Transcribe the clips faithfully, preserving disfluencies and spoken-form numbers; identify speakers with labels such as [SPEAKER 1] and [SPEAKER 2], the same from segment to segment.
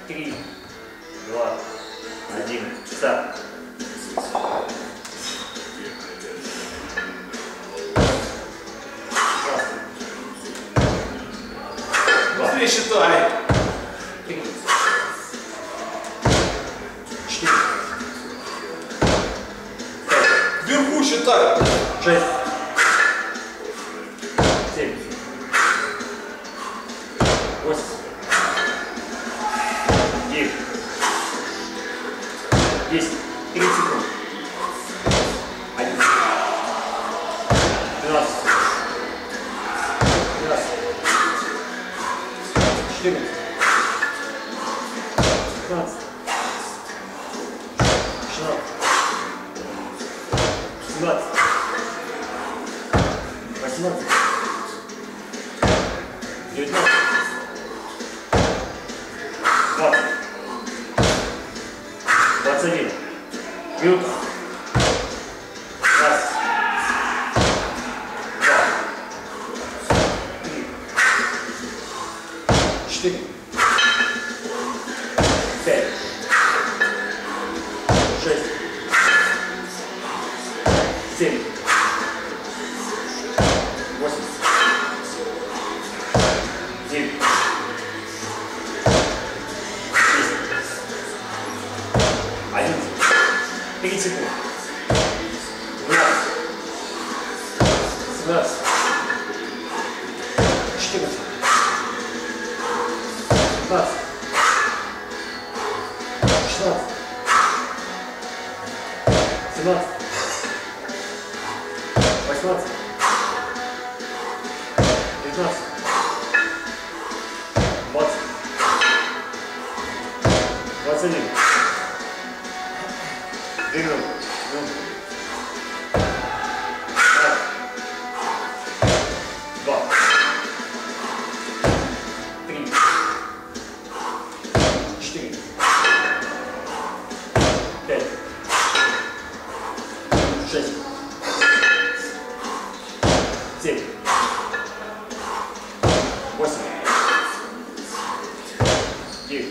[SPEAKER 1] три, два, один, старт.
[SPEAKER 2] Быстрее считай.
[SPEAKER 1] Три, четыре, пять,
[SPEAKER 2] Вверху считай.
[SPEAKER 1] шесть, семь, восемь, девять, десять, тридцать секунд. одиннадцать, двенадцать, тринадцать, четырнадцать, пятнадцать, шестнадцать, семнадцать, восемнадцать, девятнадцать, двадцать, двадцать один. Минута. Раз, два, три, четыре, пять, шесть, семь, восемь, девять, десять, одиннадцать, тридцать секунд. двенадцать, семнадцать, четырнадцать, пятнадцать, шестнадцать, семнадцать, восемнадцать, девятнадцать, двадцать, двадцать один. Две минуты. Раз, два, три, четыре, пять, шесть, семь, восемь, девять,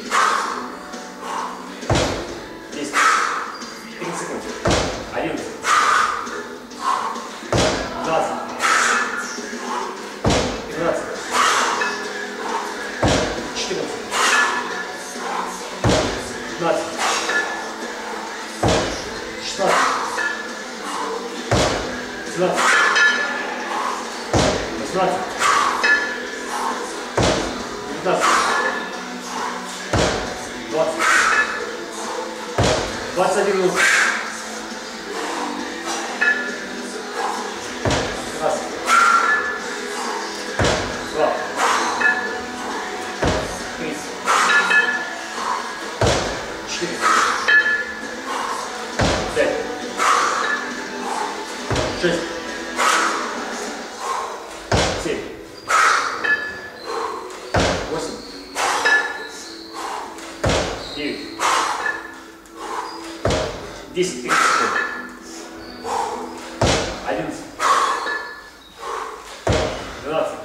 [SPEAKER 1] десять, тридцать секунд. одиннадцать, двадцать, тринадцать, четырнадцать, пятнадцать, шестнадцать, семнадцать, восемнадцать, девятнадцать, двадцать, двадцать один минут. Раз, два, три, четыре, пять, шесть, семь, восемь, девять, десять, тридцать секунд. одиннадцать, двенадцать,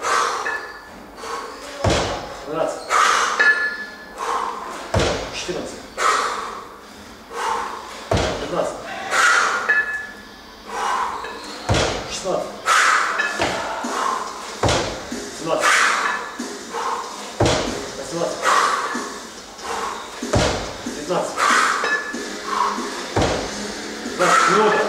[SPEAKER 1] двенадцать, четырнадцать, пятнадцать, шестнадцать, семнадцать, восемнадцать, девятнадцать, двадцать минут.